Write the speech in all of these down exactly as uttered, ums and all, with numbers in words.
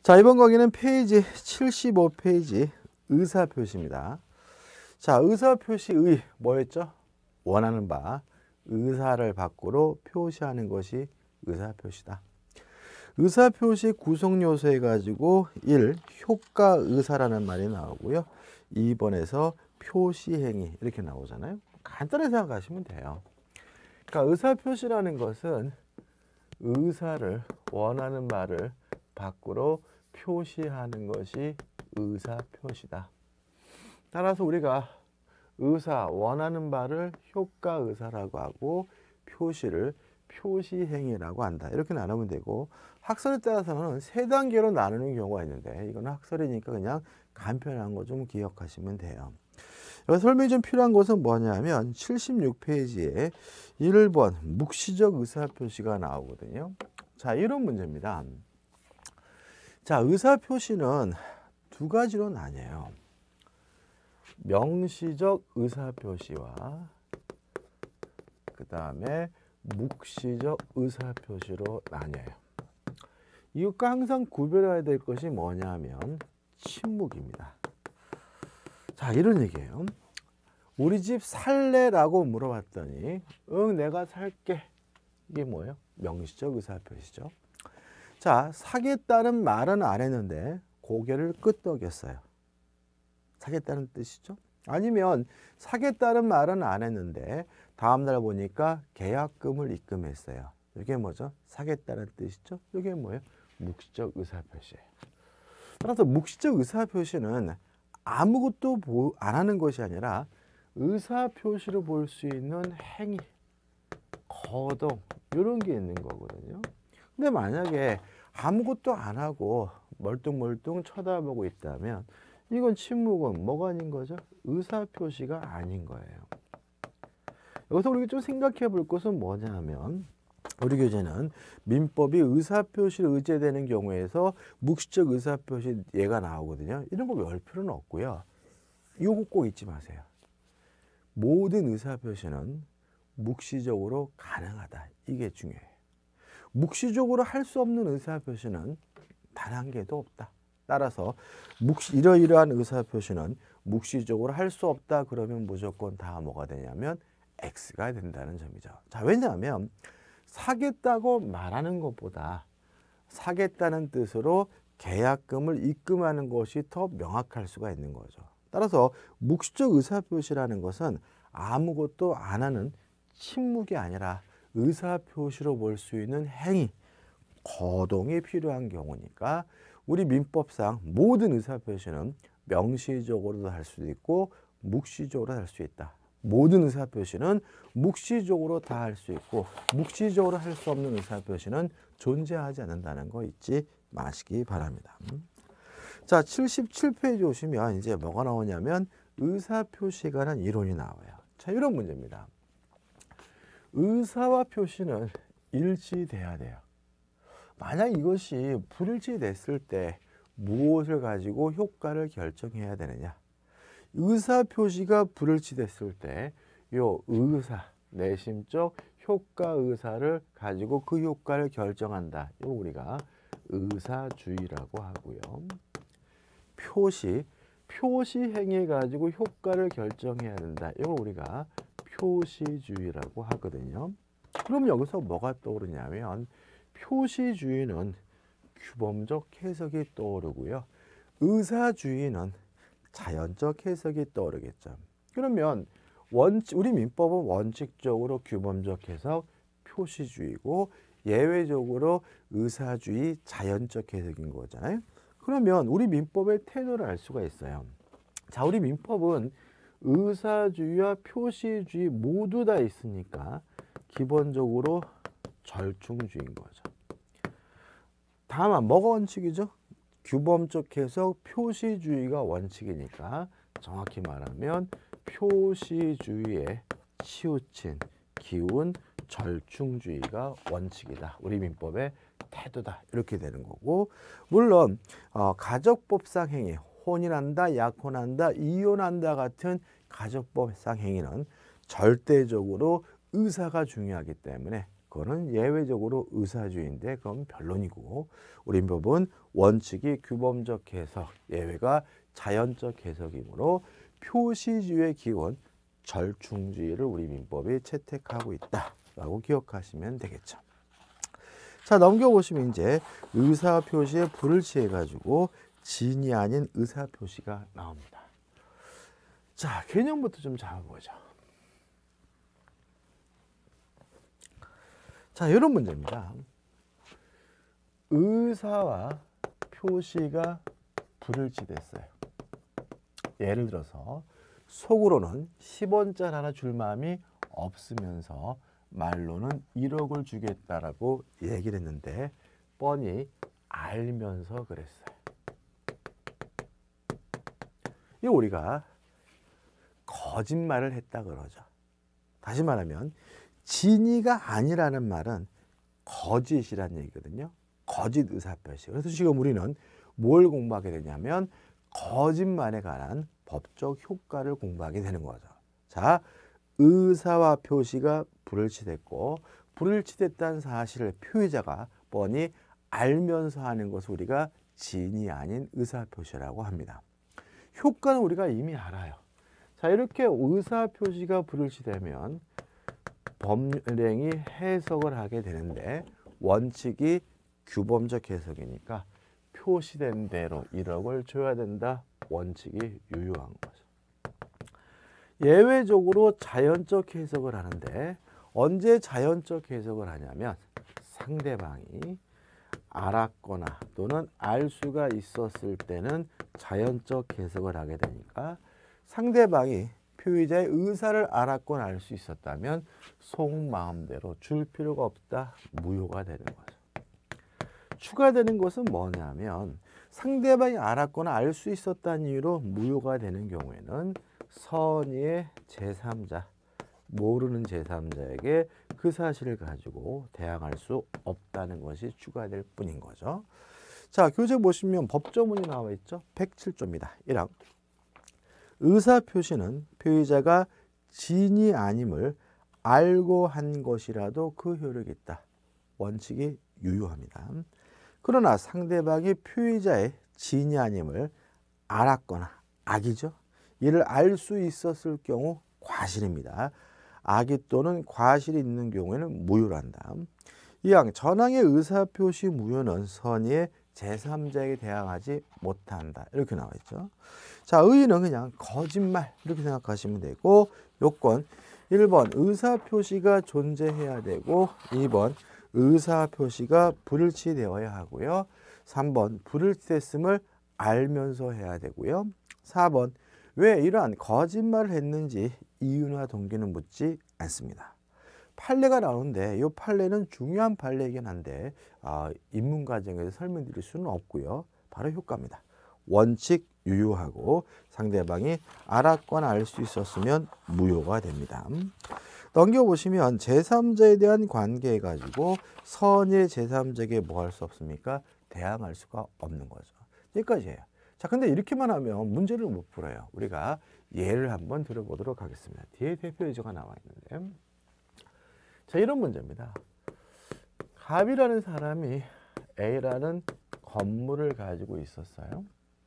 자, 이번 강의는 페이지 칠십오 페이지 의사표시입니다. 자, 의사표시의 뭐였죠? 원하는 바, 의사를 밖으로 표시하는 것이 의사표시다. 의사표시 구성요소 해가지고 일. 효과의사라는 말이 나오고요. 이 번에서 표시행위 이렇게 나오잖아요. 간단하게 생각하시면 돼요. 그러니까 의사표시라는 것은 의사를, 원하는 말을 밖으로 표시하는 것이 의사표시다. 따라서 우리가 의사, 원하는 바를 효과의사라고 하고 표시를 표시행위라고 한다. 이렇게 나누면 되고, 학설에 따라서는 세 단계로 나누는 경우가 있는데 이건 학설이니까 그냥 간편한 거 좀 기억하시면 돼요. 여기 설명이 좀 필요한 것은 뭐냐면 칠십육 페이지에 일 번 묵시적 의사표시가 나오거든요. 자, 이런 문제입니다. 자, 의사표시는 두 가지로 나뉘어요. 명시적 의사표시와 그 다음에 묵시적 의사표시로 나뉘어요. 이것과 항상 구별해야 될 것이 뭐냐면 침묵입니다. 자, 이런 얘기예요. 우리 집 살래라고 물어봤더니 응, 내가 살게. 이게 뭐예요? 명시적 의사표시죠. 자, 사겠다는 말은 안 했는데 고개를 끄덕였어요. 사겠다는 뜻이죠. 아니면 사겠다는 말은 안 했는데 다음날 보니까 계약금을 입금했어요. 이게 뭐죠? 사겠다는 뜻이죠. 이게 뭐예요? 묵시적 의사표시예요. 따라서 묵시적 의사표시는 아무것도 안 하는 것이 아니라 의사표시로 볼 수 있는 행위, 거동 이런 게 있는 거거든요. 근데 만약에 아무것도 안 하고 멀뚱멀뚱 쳐다보고 있다면 이건 침묵은 뭐가 아닌 거죠? 의사표시가 아닌 거예요. 여기서 우리가 좀 생각해 볼 것은 뭐냐면 우리 교재는 민법이 의사표시를 의제되는 경우에서 묵시적 의사표시 예가 나오거든요. 이런 거 외울 필요는 없고요. 이거 꼭 잊지 마세요. 모든 의사표시는 묵시적으로 가능하다. 이게 중요해요. 묵시적으로 할 수 없는 의사표시는 단 한 개도 없다. 따라서 묵시, 이러이러한 의사표시는 묵시적으로 할 수 없다. 그러면 무조건 다 뭐가 되냐면 X가 된다는 점이죠. 자, 왜냐하면 사겠다고 말하는 것보다 사겠다는 뜻으로 계약금을 입금하는 것이 더 명확할 수가 있는 거죠. 따라서 묵시적 의사표시라는 것은 아무것도 안 하는 침묵이 아니라 의사표시로 볼 수 있는 행위, 거동이 필요한 경우니까 우리 민법상 모든 의사표시는 명시적으로도 할 수도 있고 묵시적으로 할 수 있다. 모든 의사표시는 묵시적으로 다 할 수 있고 묵시적으로 할 수 없는 의사표시는 존재하지 않는다는 거 잊지 마시기 바랍니다. 자, 칠십칠 페이지 오시면 이제 뭐가 나오냐면 의사표시에 관한 이론이 나와요. 자, 이런 문제입니다. 의사와 표시는 일치돼야 돼요. 만약 이것이 불일치됐을 때 무엇을 가지고 효과를 결정해야 되느냐? 의사표시가 불일치됐을 때 요 의사, 내심적 효과의사를 가지고 그 효과를 결정한다. 이거 우리가 의사주의라고 하고요. 표시, 표시 행위에 가지고 효과를 결정해야 된다. 이거 우리가 표시주의라고 하거든요. 그럼 여기서 뭐가 떠오르냐면 표시주의는 규범적 해석이 떠오르고요. 의사주의는 자연적 해석이 떠오르겠죠. 그러면 원칙, 우리 민법은 원칙적으로 규범적 해석, 표시주의고 예외적으로 의사주의, 자연적 해석인 거잖아요. 그러면 우리 민법의 태도를 알 수가 있어요. 자, 우리 민법은 의사주의와 표시주의 모두 다 있으니까 기본적으로 절충주의인 거죠. 다만 뭐가 원칙이죠? 규범적 해석, 표시주의가 원칙이니까 정확히 말하면 표시주의에 치우친 기운 절충주의가 원칙이다. 우리 민법의 태도다. 이렇게 되는 거고, 물론 어, 가족법상 행위, 혼인한다, 약혼한다, 이혼한다 같은 가족법상 행위는 절대적으로 의사가 중요하기 때문에 그거는 예외적으로 의사주의인데 그건 변론이고, 우리 법은 원칙이 규범적 해석, 예외가 자연적 해석이므로 표시주의의 기원 절충주의를 우리 민법이 채택하고 있다라고 기억하시면 되겠죠. 자, 넘겨보시면 이제 의사표시에 불을 취해가지고 진이 아닌 의사표시가 나옵니다. 자, 개념부터 좀 잡아보죠. 자, 이런 문제입니다. 의사와 표시가 불일치됐어요. 예를 들어서 속으로는 십 원짜리 하나 줄 마음이 없으면서 말로는 일억을 주겠다라고 얘기를 했는데 뻔히 알면서 그랬어요. 이거 우리가 거짓말을 했다 그러죠. 다시 말하면 진위가 아니라는 말은 거짓이란 얘기거든요. 거짓 의사표시. 그래서 지금 우리는 뭘 공부하게 되냐면 거짓말에 관한 법적 효과를 공부하게 되는 거죠. 자, 의사와 표시가 불일치됐고 불일치됐다는 사실을 표의자가 뻔히 알면서 하는 것을 우리가 진이 아닌 의사표시라고 합니다. 효과는 우리가 이미 알아요. 자, 이렇게 의사표시가 불일치되면 법령이 해석을 하게 되는데 원칙이 규범적 해석이니까 표시된 대로 일억을 줘야 된다. 원칙이 유효한 거죠. 예외적으로 자연적 해석을 하는데 언제 자연적 해석을 하냐면 상대방이 알았거나 또는 알 수가 있었을 때는 자연적 해석을 하게 되니까 상대방이 표의자의 의사를 알았거나 알 수 있었다면 속마음대로 줄 필요가 없다. 무효가 되는 거죠. 추가되는 것은 뭐냐면 상대방이 알았거나 알 수 있었다는 이유로 무효가 되는 경우에는 선의의 제삼자, 모르는 제삼자에게 그 사실을 가지고 대항할 수 없다는 것이 추가될 뿐인 거죠. 자, 교재 보시면 법조문이 나와 있죠. 백칠 조입니다. 일 항. 의사표시는 표의자가 진이 아님을 알고 한 것이라도 그 효력이 있다. 원칙이 유효합니다. 그러나 상대방이 표의자의 진이 아님을 알았거나 악이죠. 이를 알 수 있었을 경우 과실입니다. 악의 또는 과실이 있는 경우에는 무효란다. 이항 전항의 의사표시 무효는 선의의 제삼자에게 대항하지 못한다. 이렇게 나와 있죠. 자, 의의는 그냥 거짓말 이렇게 생각하시면 되고 요건 일 번 의사표시가 존재해야 되고 이 번 의사표시가 불일치되어야 하고요. 삼 번 불일치됐음을 알면서 해야 되고요. 사 번 왜 이러한 거짓말을 했는지 이유나 동기는 묻지 않습니다. 판례가 나오는데 이 판례는 중요한 판례이긴 한데 아, 입문 과정에서 설명드릴 수는 없고요. 바로 효과입니다. 원칙 유효하고 상대방이 알았거나 알 수 있었으면 무효가 됩니다. 넘겨보시면 제삼자에 대한 관계에 가지고 선의 제삼자에게 뭐 할 수 없습니까? 대항할 수가 없는 거죠. 여기까지예요. 자, 근데 이렇게만 하면 문제를 못 풀어요. 우리가 예를 한번 들어보도록 하겠습니다. 뒤에 대표 예제가 나와 있는데 자, 이런 문제입니다. 갑이라는 사람이 A라는 건물을 가지고 있었어요.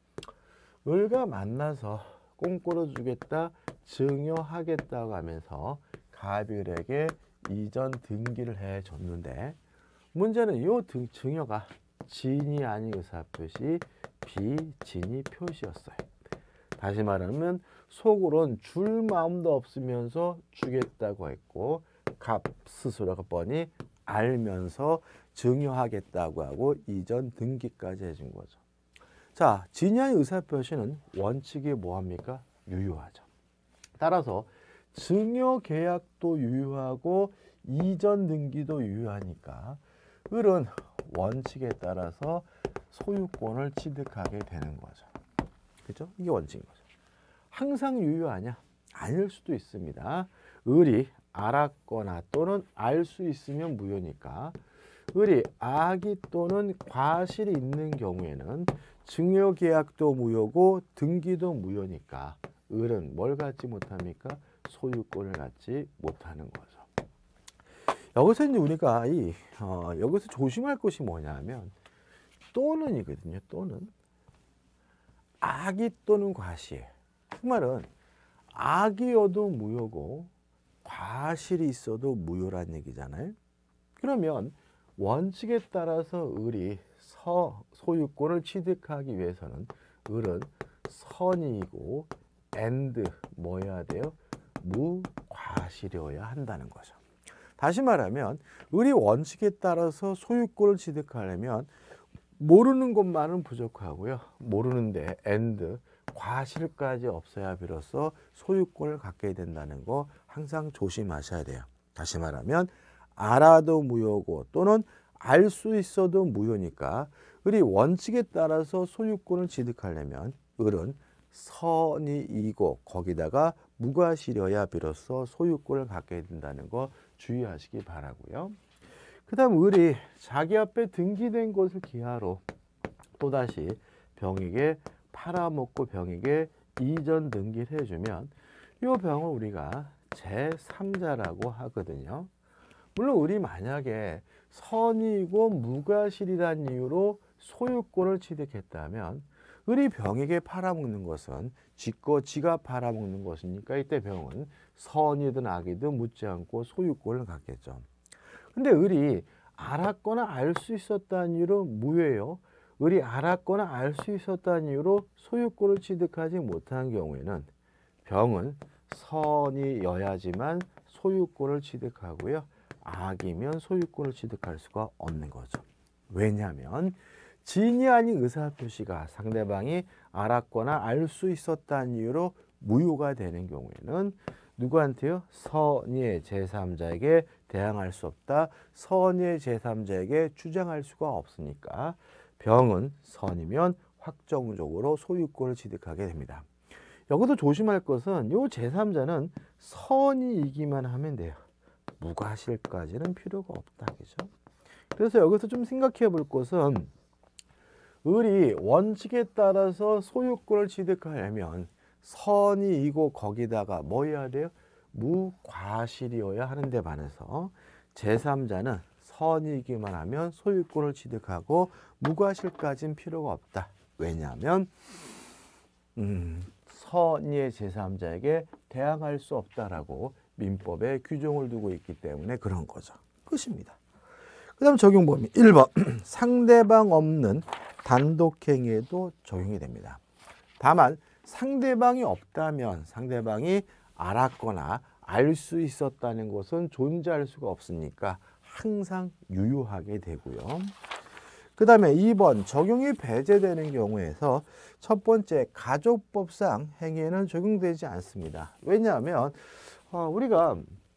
을과 만나서 꽁꼬로 주겠다, 증여하겠다고 하면서 갑을에게 이전 등기를 해줬는데 문제는 이 증여가 진이 아닌 의사표시, 비진이 표시였어요. 다시 말하면 속으론 줄 마음도 없으면서 주겠다고 했고 갑 스스로가 뻔히 알면서 증여하겠다고 하고 이전 등기까지 해준 거죠. 자, 진이 아닌 의사표시는 원칙이 뭐합니까? 유효하죠. 따라서 증여 계약도 유효하고 이전 등기도 유효하니까 을은 원칙에 따라서 소유권을 취득하게 되는 거죠. 그렇죠? 이게 원칙인 거죠. 항상 유효하냐? 아닐 수도 있습니다. 을이 알았거나 또는 알 수 있으면 무효니까 을이 악의 또는 과실이 있는 경우에는 증여계약도 무효고 등기도 무효니까 을은 뭘 갖지 못합니까? 소유권을 갖지 못하는 거죠. 여기서 이제 우리가 이 어, 여기서 조심할 것이 뭐냐면 또는이거든요. 또는 악이 또는 과시예요. 그 말은 악이어도 무효고 과실이 있어도 무효란 얘기잖아요. 그러면 원칙에 따라서 을이 서, 소유권을 취득하기 위해서는 을은 선이고 and 뭐여야 돼요? 무과실이어야 한다는 거죠. 다시 말하면 을이 원칙에 따라서 소유권을 취득하려면 모르는 것만은 부족하고요. 모르는데 and 과실까지 없어야 비로소 소유권을 갖게 된다는 거 항상 조심하셔야 돼요. 다시 말하면 알아도 무효고 또는 알 수 있어도 무효니까 을이 원칙에 따라서 소유권을 취득하려면 을은 선이이고 거기다가 무과실이어야 비로소 소유권을 갖게 된다는 거 주의하시기 바라고요. 그 다음 을이 자기 앞에 등기된 것을 기하로 또다시 병에게 팔아먹고 병에게 이전 등기를 해주면 이 병을 우리가 제삼자라고 하거든요. 물론 을이 만약에 선이고 무과실이라는 이유로 소유권을 취득했다면 을이 병에게 팔아먹는 것은 지거 지가 팔아먹는 것이니까 이때 병은 선이든 악이든 묻지 않고 소유권을 갖겠죠. 근데 을이 알았거나 알 수 있었다는 이유로 무효예요. 을이 알았거나 알 수 있었다는 이유로 소유권을 취득하지 못한 경우에는 병은 선이여야지만 소유권을 취득하고요. 악이면 소유권을 취득할 수가 없는 거죠. 왜냐하면 진이 아닌 의사표시가 상대방이 알았거나 알 수 있었다는 이유로 무효가 되는 경우에는 누구한테요? 선의의 제삼자에게 대항할 수 없다. 선의의 제삼자에게 주장할 수가 없으니까 병은 선이면 확정적으로 소유권을 취득하게 됩니다. 여기서 조심할 것은 이 제삼자는 선이이기만 하면 돼요. 무과실까지는 필요가 없다. 그죠? 그래서 여기서 좀 생각해 볼 것은 을이 원칙에 따라서 소유권을 취득하려면 선이이고 거기다가 뭐 해야 돼요? 무과실이어야 하는데 반해서 제삼자는 선이기만 하면 소유권을 취득하고 무과실까지는 필요가 없다. 왜냐하면 음, 선의의 제삼자에게 대항할 수 없다라고 민법에 규정을 두고 있기 때문에 그런 거죠. 끝입니다. 그 다음 적용 범위 일 번 상대방 없는 단독행위에도 적용이 됩니다. 다만 상대방이 없다면 상대방이 알았거나 알 수 있었다는 것은 존재할 수가 없으니까 항상 유효하게 되고요. 그 다음에 이 번 적용이 배제되는 경우에서 첫 번째 가족법상 행위에는 적용되지 않습니다. 왜냐하면 어, 우리가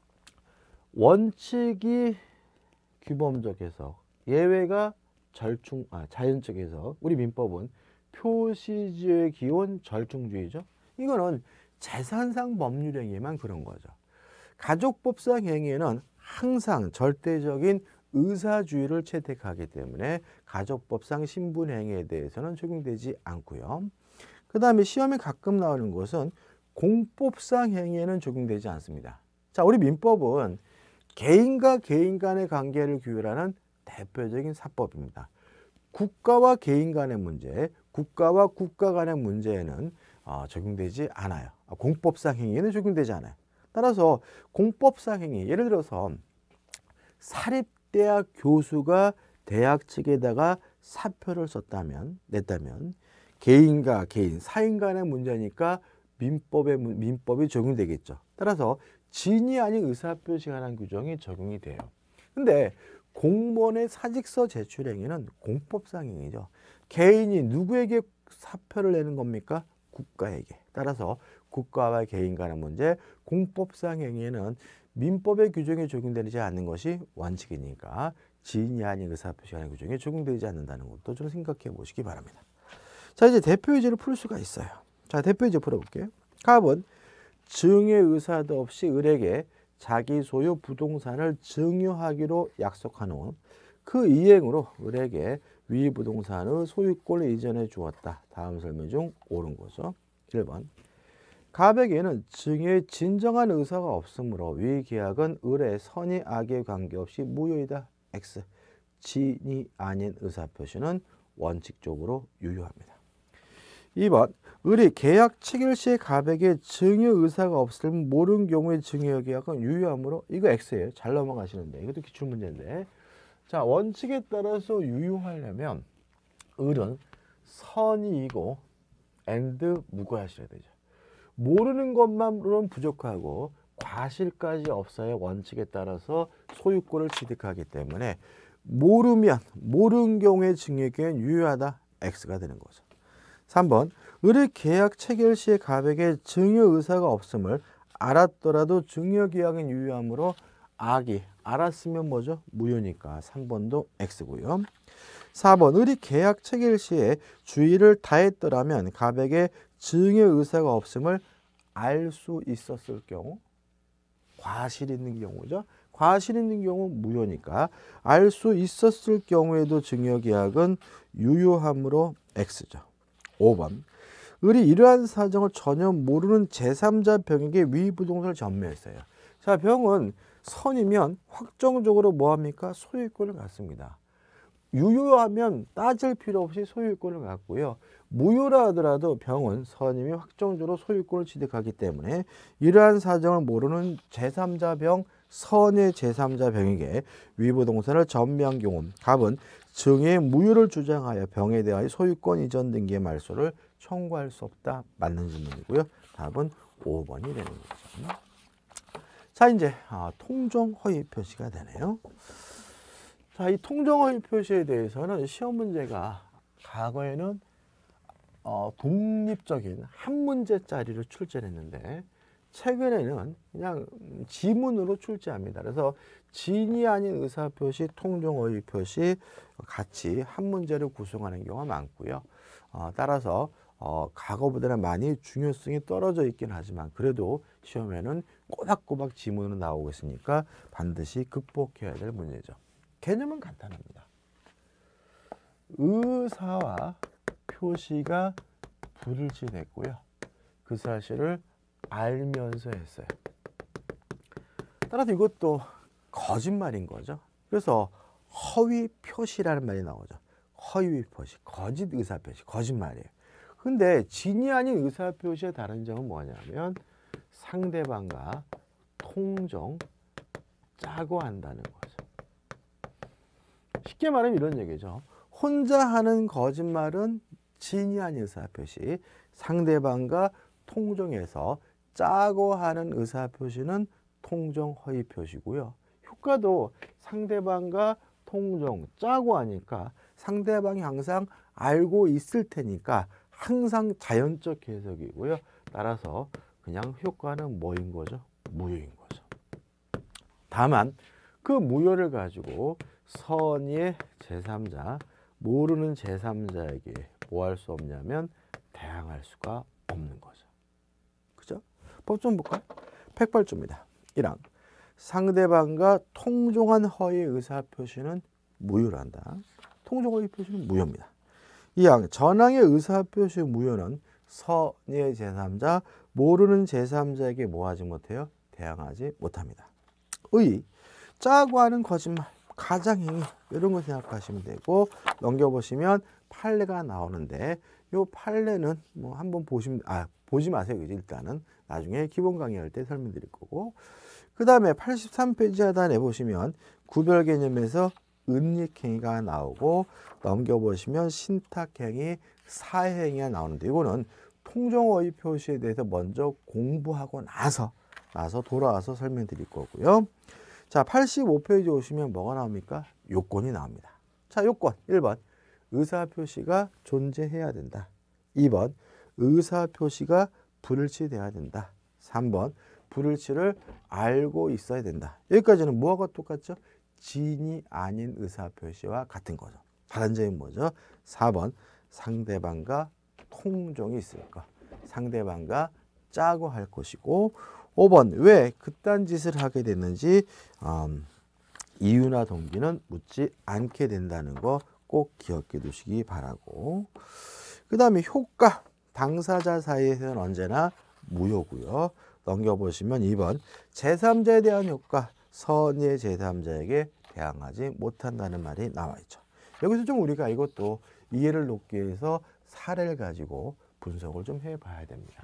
원칙이 규범적 해석, 예외가 절충, 아, 자연적 해석, 우리 민법은 표시주의 기원 절충주의죠. 이거는 재산상 법률행위만 그런 거죠. 가족법상 행위에는 항상 절대적인 의사주의를 채택하기 때문에 가족법상 신분행위에 대해서는 적용되지 않고요. 그 다음에 시험에 가끔 나오는 것은 공법상 행위에는 적용되지 않습니다. 자, 우리 민법은 개인과 개인 간의 관계를 규율하는 대표적인 사법입니다. 국가와 개인 간의 문제, 국가와 국가 간의 문제에는 어, 적용되지 않아요. 공법상 행위에는 적용되지 않아요. 따라서 공법상 행위, 예를 들어서 사립대학 교수가 대학 측에다가 사표를 썼다면, 냈다면 개인과 개인, 사인 간의 문제니까 민법에, 민법이 적용되겠죠. 따라서 진이 아닌 의사표시에 관한 규정이 적용이 돼요. 근데 공무원의 사직서 제출 행위는 공법상 행위죠. 개인이 누구에게 사표를 내는 겁니까? 국가에게. 따라서 국가와 개인 간의 문제, 공법상 행위에는 민법의 규정에 적용되지 않는 것이 원칙이니까 지인이 아닌 의사표시에 관한 규정에 적용되지 않는다는 것도 좀 생각해 보시기 바랍니다. 자, 이제 대표유죄를 풀 수가 있어요. 자, 대표유죄 풀어볼게요. 갑은 증의 의사도 없이 을에게 자기 소유 부동산을 증여하기로 약속한 후 그 이행으로 을에게 위 부동산의 소유권을 이전해 주었다. 다음 설명 중 옳은 거죠. 일 번 가백에는 증여의 진정한 의사가 없으므로 위 계약은 을의 선의 악에 관계없이 무효이다. X. 진이 아닌 의사표시는 원칙적으로 유효합니다. 이 번 을이 계약 체결 시에 가백에 증여 의사가 없을 모르는 경우에 증여 계약은 유효하므로 이거 X예요. 잘 넘어가시는데 이것도 기출문제인데 자 원칙에 따라서 유효하려면 을은 선이이고 and 무과하셔야 되죠. 모르는 것만으로는 부족하고 과실까지 없어야 원칙에 따라서 소유권을 취득하기 때문에 모르면 모르는 경우에 증여계약은 유효하다. X가 되는 거죠. 삼 번 을의 계약 체결 시에 가백에 증여 의사가 없음을 알았더라도 증여계약은 유효하므로 악이 알았으면 뭐죠? 무효니까 삼 번도 X고요. 사 번 을이 계약 체결 시에 주의를 다했더라면 가백에 증여 의사가 없음을 알 수 있었을 경우 과실 있는 경우죠. 과실 있는 경우 무효니까 알 수 있었을 경우에도 증여계약은 유효하므로 X죠. 오 번 을이 이러한 사정을 전혀 모르는 제삼자 병에게 위 부동산을 전매했어요. 자, 병은 선이면 확정적으로 뭐합니까? 소유권을 갖습니다. 유효하면 따질 필요 없이 소유권을 갖고요. 무효라 하더라도 병은 선임이 확정적으로 소유권을 취득하기 때문에 이러한 사정을 모르는 제삼자 병, 선의 제삼자 병에게 위부동산을 전매한 경우 갑은 증여의 무효를 주장하여 병에 대하여 소유권 이전 등기의 말소를 청구할 수 없다. 맞는 질문이고요. 답은 오 번이 되는 거죠. 자, 이제 아, 통정 허위 표시가 되네요. 자, 이 통정 허위 표시에 대해서는 시험 문제가 과거에는 어, 독립적인 한 문제짜리를 출제했는데 최근에는 그냥 지문으로 출제합니다. 그래서 진이 아닌 의사표시, 통정 허위 표시 같이 한 문제를 구성하는 경우가 많고요. 어, 따라서 어, 과거보다는 많이 중요성이 떨어져 있긴 하지만 그래도 시험에는 꼬박꼬박 지문으로 나오고 있으니까 반드시 극복해야 될 문제죠. 개념은 간단합니다. 의사와 표시가 불일치됐고요. 그 사실을 알면서 했어요. 따라서 이것도 거짓말인 거죠. 그래서 허위 표시라는 말이 나오죠. 허위 표시, 거짓 의사 표시, 거짓말이에요. 근데 진이 아닌 의사 표시의 다른 점은 뭐냐면 상대방과 통정 짜고 한다는 거죠. 쉽게 말하면 이런 얘기죠. 혼자 하는 거짓말은 진이 아닌 의사 표시, 상대방과 통정해서 짜고 하는 의사 표시는 통정 허위 표시고요. 효과도 상대방과 통정 짜고 하니까 상대방이 항상 알고 있을 테니까 항상 자연적 해석이고요. 따라서 그냥 효과는 뭐인 거죠? 무효인 거죠. 다만 그 무효를 가지고 선의의 제삼자, 모르는 제삼자에게 뭐 할 수 없냐면 대항할 수가 없는 거죠. 그죠? 법 좀 볼까요? 백발조입니다. 일 항 상대방과 통정한 허위 의사표시는 무효란다. 통정 허위 표시는 무효입니다. 이 항 전항의 의사표시 무효는 선의의 제삼자, 모르는 제삼자에게 뭐 하지 못해요? 대항하지 못합니다. 의, 짜고 하는 거짓말, 가장행위 이런 거 생각하시면 되고 넘겨보시면 판례가 나오는데 요 판례는 뭐 한번 보시면 아 보지 마세요. 일단은 나중에 기본 강의할 때 설명드릴 거고 그 다음에 팔십삼 페이지 하단에 보시면 구별 개념에서 은닉행위가 나오고 넘겨보시면 신탁행위, 사행위가 나오는데 이거는 통정허위 표시에 대해서 먼저 공부하고 나서 나서 돌아와서 설명드릴 거고요. 자, 팔십오 페이지 오시면 뭐가 나옵니까? 요건이 나옵니다. 자, 요건 일 번 의사표시가 존재해야 된다. 이 번 의사표시가 불일치돼야 된다. 삼 번 불일치를 알고 있어야 된다. 여기까지는 뭐하고 똑같죠? 진이 아닌 의사표시와 같은 거죠. 다른 점이 뭐죠? 사 번 상대방과 통정이 있을 것. 상대방과 짜고 할 것이고 오 번 왜 그딴 짓을 하게 됐는지 음, 이유나 동기는 묻지 않게 된다는 거 꼭 기억해 두시기 바라고 그 다음에 효과 당사자 사이에서는 언제나 무효고요. 넘겨보시면 이 번 제삼자에 대한 효과, 선의의 제삼자에게 대항하지 못한다는 말이 나와 있죠. 여기서 좀 우리가 이것도 이해를 돕기 위해서 사례를 가지고 분석을 좀 해봐야 됩니다.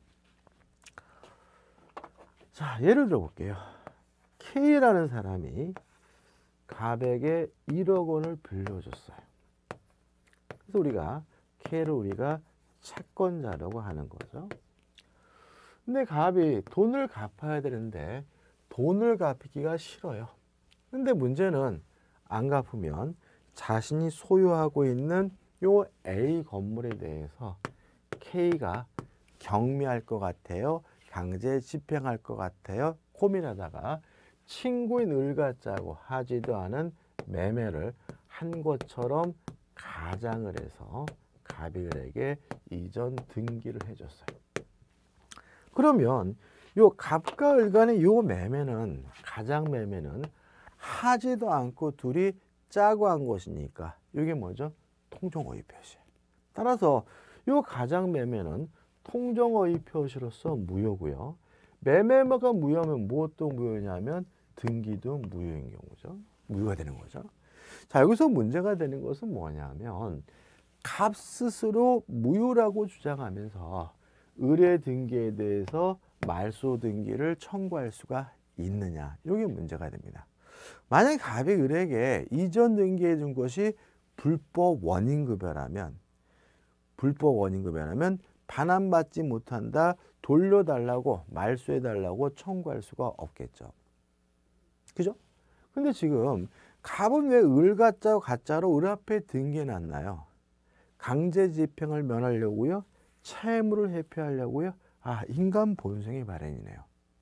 자, 예를 들어 볼게요. K라는 사람이 갑에게 일억 원을 빌려줬어요. 그래서 우리가 K를 우리가 채권자라고 하는 거죠. 근데 갑이 돈을 갚아야 되는데 돈을 갚기가 싫어요. 근데 문제는 안 갚으면 자신이 소유하고 있는 요 A 건물에 대해서 K가 경매할 것 같아요. 강제 집행할 것 같아요. 고민하다가 친구인 을과 짜고 하지도 않은 매매를 한 것처럼 가장을 해서 갑이 을에게 이전 등기를 해줬어요. 그러면 요 갑과 을 간의 요 매매는, 가장 매매는 하지도 않고 둘이 짜고 한 것이니까 이게 뭐죠? 통정허위 표시. 따라서 요 가장 매매는 통정허위 표시로서 무효고요. 매매가 무효하면 무엇도 무효냐면 등기도 무효인 경우죠. 무효가 되는 거죠. 자, 여기서 문제가 되는 것은 뭐냐면 갑 스스로 무효라고 주장하면서 을의 등기에 대해서 말소 등기를 청구할 수가 있느냐, 이게 문제가 됩니다. 만약에 갑이 을에게 이전 등기해 준 것이 불법 원인급여라면, 불법 원인급여라면 반환받지 못한다, 돌려달라고, 말소해달라고 청구할 수가 없겠죠. 그죠? 근데 지금 갑은 왜 을 가짜고 가짜로 을 앞에 등기해 놨나요? 강제 집행을 면하려고요? 채무를 회피하려고요? 아, 인간 본성의 발현이네요.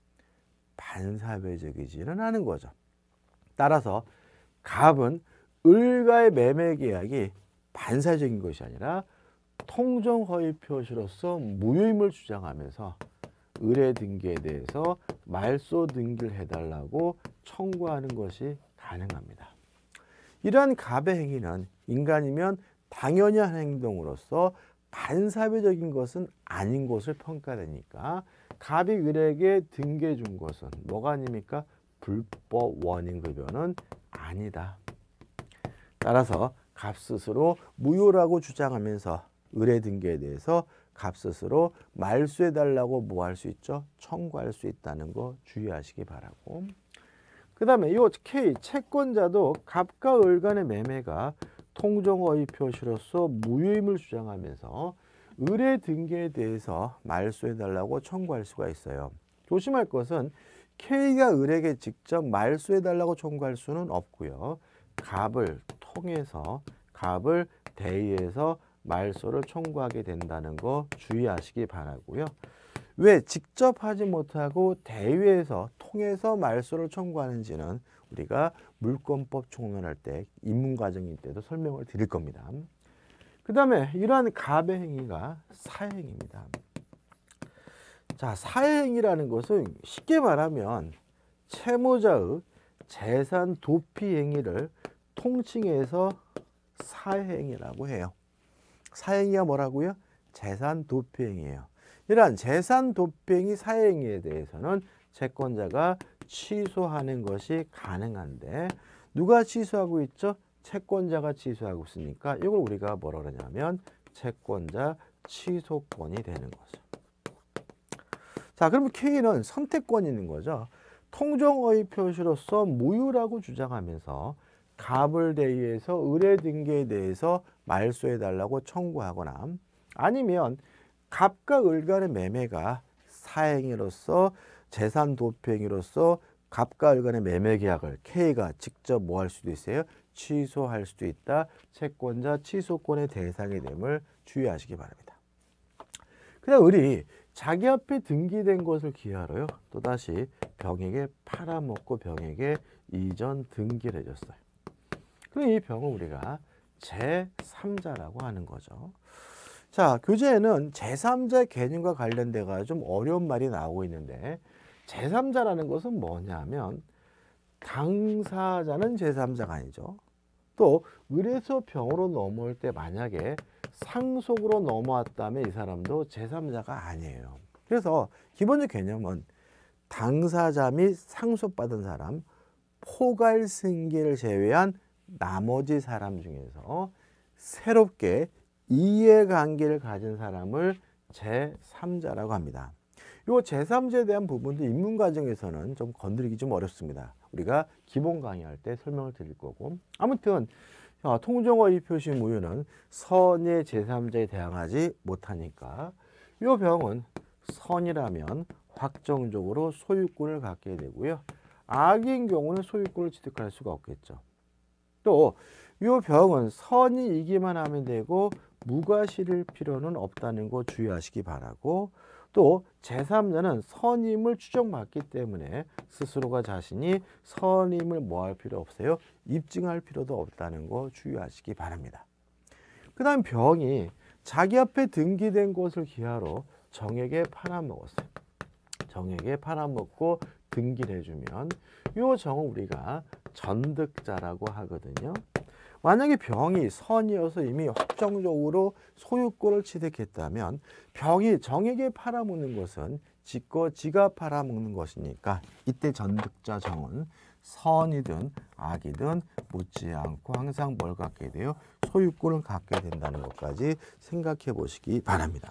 반사회적이지는 않은 거죠. 따라서 갑은 을과의 매매 계약이 반사적인 것이 아니라 통정허위 표시로서 무효임을 주장하면서 을의 등기에 대해서 말소 등기를 해달라고 청구하는 것이 가능합니다. 이러한 갑의 행위는 인간이면 당연히 한 행동으로서 반사회적인 것은 아닌 것을 평가되니까 갑이 을에게 등기해 준 것은 뭐가 아닙니까? 불법 원인급여는 아니다. 따라서 갑 스스로 무효라고 주장하면서 을의 등기에 대해서 갑 스스로 말소해달라고 뭐 할 수 있죠? 청구할 수 있다는 거 주의하시기 바라고. 그 다음에 이 K 채권자도 갑과 을 간의 매매가 통정허위 표시로서 무효임을 주장하면서 을의 등기에 대해서 말소해달라고 청구할 수가 있어요. 조심할 것은 K가 을에게 직접 말소해달라고 청구할 수는 없고요. 갑을 통해서, 갑을 대의해서 말소를 청구하게 된다는 거 주의하시기 바라고요. 왜 직접 하지 못하고 대의해서, 통해서 말소를 청구하는지는 우리가 물권법 총론할 때, 입문과정일 때도 설명을 드릴 겁니다. 그 다음에 이러한 갑의 행위가 사행입니다. 자, 사행이라는 것은 쉽게 말하면 채무자의 재산 도피 행위를 통칭해서 사행이라고 해요. 사행이가 뭐라고요? 재산 도피 행위예요. 이러한 재산 도피 행위 사행에 대해서는 채권자가 취소하는 것이 가능한데 누가 취소하고 있죠? 채권자가 취소하고 있으니까 이걸 우리가 뭐라 그러냐면 채권자 취소권이 되는 거죠. 자, 그러면 K는 선택권이 있는 거죠. 통정허위 표시로서 무효라고 주장하면서 갑을 대의해서 을의 등기에 대해서 말소해달라고 청구하거나 아니면 갑과 을 간의 매매가 사행위로서 재산 도피행위로서 갑과 을 간의 매매 계약을 K가 직접 뭐 할 수도 있어요? 취소할 수도 있다. 채권자 취소권의 대상이 됨을 주의하시기 바랍니다. 그다음 을이 자기 앞에 등기된 것을 기하로요. 또다시 병에게 팔아먹고 병에게 이전 등기를 해줬어요. 그럼 이 병을 우리가 제삼자라고 하는 거죠. 자, 교재에는 제삼자 개념과 관련돼가 좀 어려운 말이 나오고 있는데 제삼자라는 것은 뭐냐면 당사자는 제삼자가 아니죠. 또 을에서 병으로 넘어올 때 만약에 상속으로 넘어왔다면 이 사람도 제삼자가 아니에요. 그래서 기본적 개념은 당사자 및 상속받은 사람, 포괄승계를 제외한 나머지 사람 중에서 새롭게 이해관계를 가진 사람을 제삼자라고 합니다. 이 제삼자에 대한 부분도 입문 과정에서는 좀 건드리기 좀 어렵습니다. 우리가 기본 강의할 때 설명을 드릴 거고, 아무튼 통정어휘 표시 무효는 선의 제삼자에 대항하지 못하니까 이 병은 선이라면 확정적으로 소유권을 갖게 되고요. 악인 경우는 소유권을 취득할 수가 없겠죠. 또 이 병은 선이 이기만 하면 되고 무가 실릴 필요는 없다는 거 주의하시기 바라고, 또 제삼자는 선임을 추정받기 때문에 스스로가 자신이 선임을 뭐 할 필요 없어요? 입증할 필요도 없다는 거 주의하시기 바랍니다. 그 다음 병이 자기 앞에 등기된 것을 기하로 정에게 팔아먹었어요. 정에게 팔아먹고 등기를 해주면 이 정은 우리가 전득자라고 하거든요. 만약에 병이 선이어서 이미 확정적으로 소유권을 취득했다면 병이 정에게 팔아먹는 것은 지거 지가 팔아먹는 것이니까 이때 전득자 정은 선이든 악이든 묻지 않고 항상 뭘 갖게 돼요? 소유권을 갖게 된다는 것까지 생각해 보시기 바랍니다.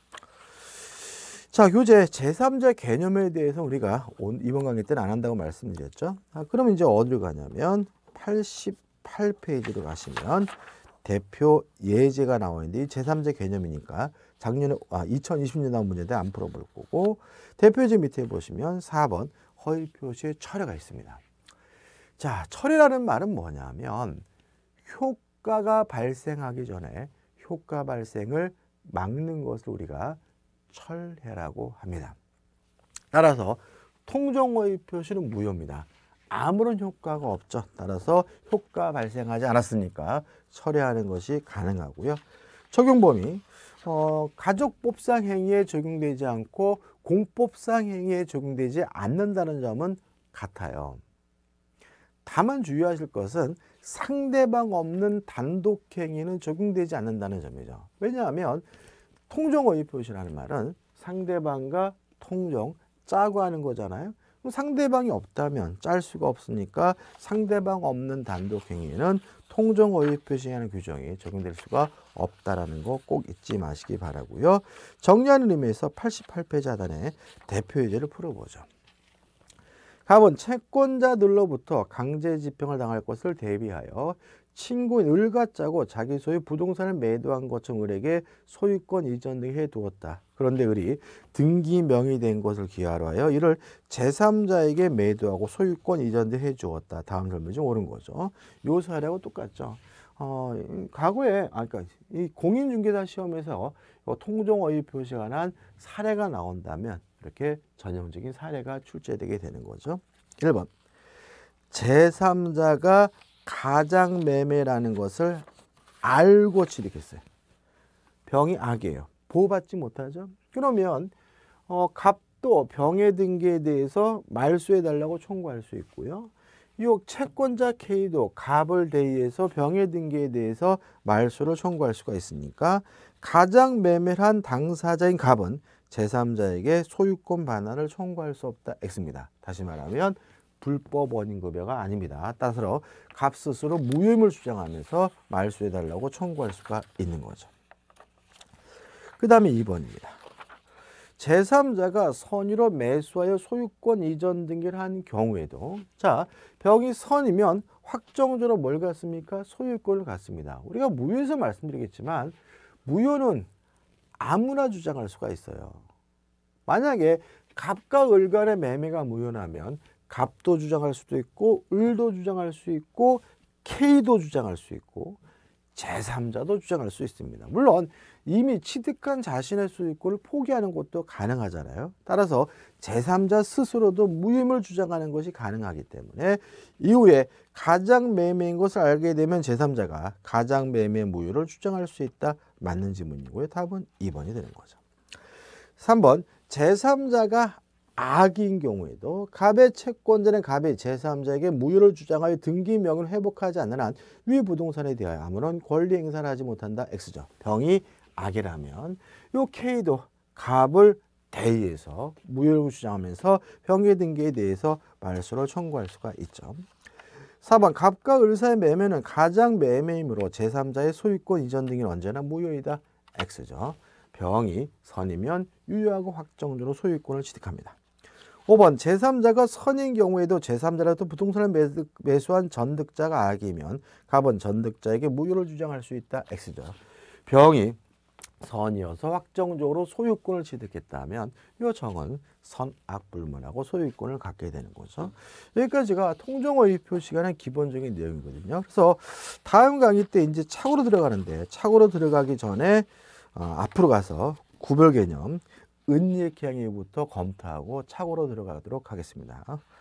자, 교재 제삼자 개념에 대해서 우리가 이번 강의 때는 안 한다고 말씀드렸죠. 아, 그럼 이제 어디로 가냐면 팔십팔 페이지로 가시면 대표 예제가 나와 있는데 이 제삼자 개념이니까 작년에 아, 이천이십 년 나온 문제인데 안 풀어볼 거고, 대표 예제 밑에 보시면 사 번 허위 표시의 철회가 있습니다. 자, 철회라는 말은 뭐냐면 효과가 발생하기 전에 효과 발생을 막는 것을 우리가 철회라고 합니다. 따라서 통정허위 표시는 무효입니다. 아무런 효과가 없죠. 따라서 효과 발생하지 않았으니까 철회하는 것이 가능하고요. 적용 범위, 어, 가족법상 행위에 적용되지 않고 공법상 행위에 적용되지 않는다는 점은 같아요. 다만 주의하실 것은 상대방 없는 단독 행위는 적용되지 않는다는 점이죠. 왜냐하면 통정허위 표시라는 말은 상대방과 통정, 짜고 하는 거잖아요. 그럼 상대방이 없다면 짤 수가 없으니까 상대방 없는 단독 행위에는 통정허위 표시하는 규정이 적용될 수가 없다라는 거 꼭 잊지 마시기 바라고요. 정리하는 의미에서 팔십팔 페이지 하단에 대표 예제를 풀어보죠. 갑은 채권자들로부터 강제 집행을 당할 것을 대비하여 친구인 을과 짜고 자기 소유 부동산을 매도한 것처럼 을에게 소유권 이전 등 해두었다. 그런데 을이 등기 명의된 것을 기하로 하여 이를 제삼자에게 매도하고 소유권 이전 등 해주었다. 다음 설명이 좀 옳은 거죠. 요 사례하고 똑같죠. 어, 과거에 아, 그러니까 이 공인중개사 시험에서 통정허위 표시가 관한 사례가 나온다면 이렇게 전형적인 사례가 출제되게 되는 거죠. 일 번 제삼자가 가장매매라는 것을 알고 취득했어요. 병이 악이에요. 보호받지 못하죠. 그러면 어, 갑도 병의 등기에 대해서 말소해달라고 청구할 수 있고요. 이 채권자 K도 갑을 대의해서 병의 등기에 대해서 말소를 청구할 수가 있으니까 가장매매를 한 당사자인 갑은 제삼자에게 소유권 반환을 청구할 수 없다. X입니다. 다시 말하면 불법 원인급여가 아닙니다. 따라서 갑 스스로 무효임을 주장하면서 말소해달라고 청구할 수가 있는 거죠. 그 다음에 이 번입니다. 제삼자가 선의로 매수하여 소유권 이전 등기를 한 경우에도, 자, 병이 선이면 확정적으로 뭘 갖습니까? 소유권을 갖습니다. 우리가 무효에서 말씀드리겠지만 무효는 아무나 주장할 수가 있어요. 만약에 갑과 을 간의 매매가 무효라면 갑도 주장할 수도 있고 을도 주장할 수 있고 K도 주장할 수 있고 제삼자도 주장할 수 있습니다. 물론 이미 취득한 자신의 소유권을 포기하는 것도 가능하잖아요. 따라서 제삼자 스스로도 무효임을 주장하는 것이 가능하기 때문에 이후에 가장매매인 것을 알게 되면 제삼자가 가장매매 무효를 주장할 수 있다. 맞는 지문이고요. 답은 이 번이 되는 거죠. 삼 번 제삼자가 악인 경우에도 갑의 채권자는 갑이 제삼자에게 무효를 주장하여 등기 명을 회복하지 않는 한 위 부동산에 대하여 아무런 권리 행사를 하지 못한다. X죠. 병이 악이라면 요 K도 갑을 대의에서 무효를 주장하면서 형기등기에 대해서 말소를 청구할 수가 있죠. 사 번 갑과 을사의 매매는 가장 매매이므로 제삼자의 소유권 이전 등은 언제나 무효이다. X죠. 병이 선이면 유효하고 확정적으로 소유권을 취득합니다. 오 번 제삼자가 선인 경우에도 제삼자라도 부동산을 매득, 매수한 전득자가 악이면 갑은 전득자에게 무효를 주장할 수 있다. X죠. 병이 선이어서 확정적으로 소유권을 취득했다면 이 정은 선악불문하고 소유권을 갖게 되는 거죠. 여기까지가 통정어휘 표시가 하는 기본적인 내용이거든요. 그래서 다음 강의 때 이제 착오로 들어가는데 착오로 들어가기 전에 어, 앞으로 가서 구별 개념 은닉행위부터 검토하고 착오로 들어가도록 하겠습니다.